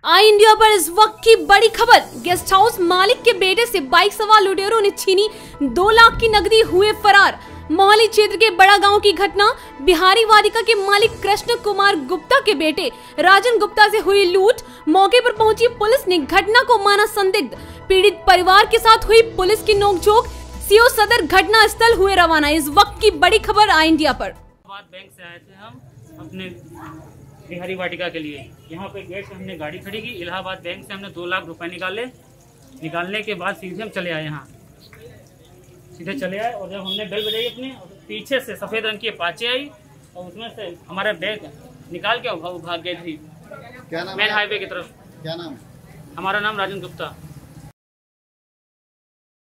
आई India पर इस वक्त की बड़ी खबर। गेस्ट हाउस मालिक के बेटे से बाइक सवार लुटेरों ने छीनी 2 लाख की नकदी, हुए फरार। मोहाली क्षेत्र के बड़ा गांव की घटना। बिहारी वाटिका के मालिक कृष्ण कुमार गुप्ता के बेटे राजन गुप्ता से हुई लूट। मौके पर पहुंची पुलिस ने घटना को माना संदिग्ध। पीड़ित परिवार के साथ हुई पुलिस की नोकझोंक। सीओ सदर घटना स्थल हुए रवाना। इस वक्त की बड़ी खबर आई इंडिया पर। बैंक से आए थे हम अपने बिहारी वाटिका के लिए। यहाँ पे गेट से हमने गाड़ी खड़ी की। इलाहाबाद बैंक से हमने 2 लाख रुपए निकालने के बाद सीधे हम चले आए। यहाँ सीधे चले आए और जब हमने बेल बजाई अपनी, पीछे से सफ़ेद रंग की अपाचे आई और उसमें से हमारा बैग निकाल के भाग गए थी मेन हाईवे की तरफ। क्या नाम? हमारा नाम राजन गुप्ता।